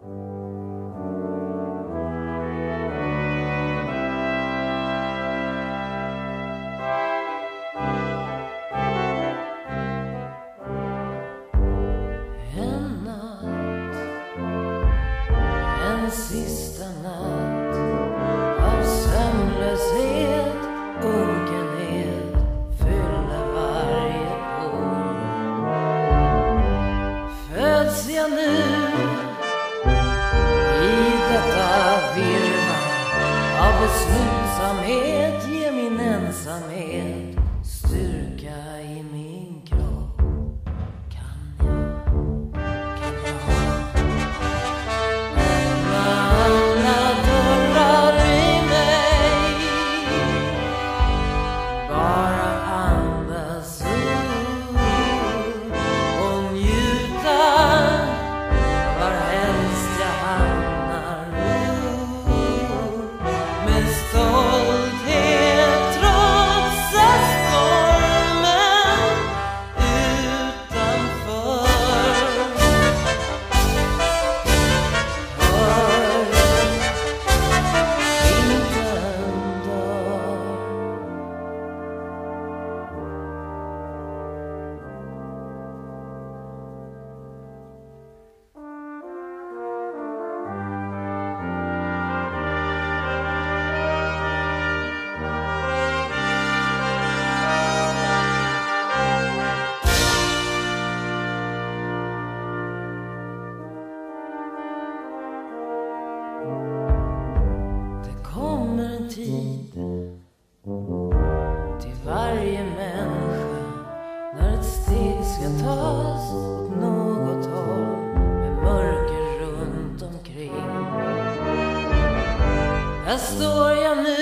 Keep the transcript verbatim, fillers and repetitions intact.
En sista natt av sömnlöshet, unkenhet fyller varje pol. Föds jag nu i detta virrvarr av beslutsamhet, ger min ensamhet styrka i min kropp. Kan jag, kan jag tid till varje människa när ett steg ska tas åt något håll med mörker runt omkring. Här står jag nu